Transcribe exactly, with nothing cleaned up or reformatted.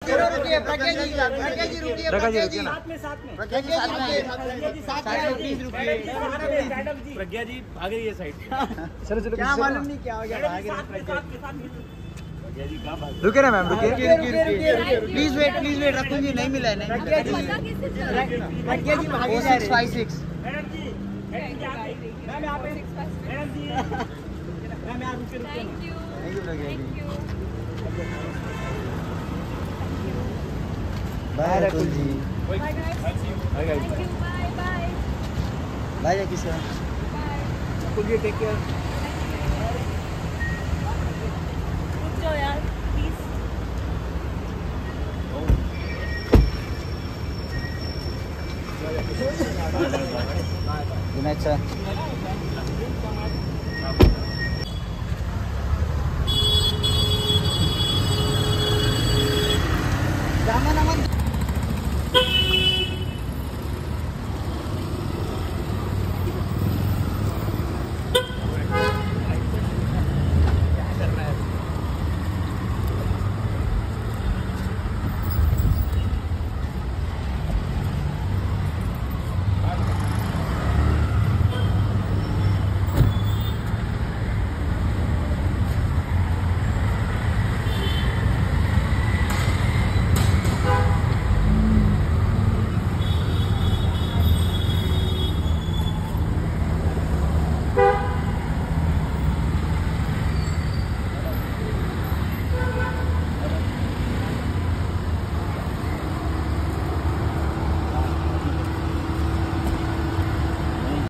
चलो रुकिए प्रज्ञा जी, प्रज्ञा जी रुकिए, प्रज्ञा जी साथ में साथ में प्रज्ञा जी साथ में साथ में प्लीज रुकिए। प्रज्ञा जी भाग रही है साइड। चलो चलो क्या मालूम नहीं क्या हो गया, भाग रहे प्रज्ञा जी। रुके ना मैम, रुके रुकिए रुकिए रुकिए please wait please wait. Rakul ji नहीं मिला है, नहीं प्रज्ञा जी, प्रज्ञा जी भागे जा रहे हैं। Five six madam ji, ma'am यहाँ पे मैडम जी, मैम यहाँ रुके रुके। Thank you thank you Pragya ji. Bye Rakul ji. Bye guys, thank you, bye bye bye Jackie sir. Rakul ji take care. रुक जाओ यार प्लीज। Good night sir.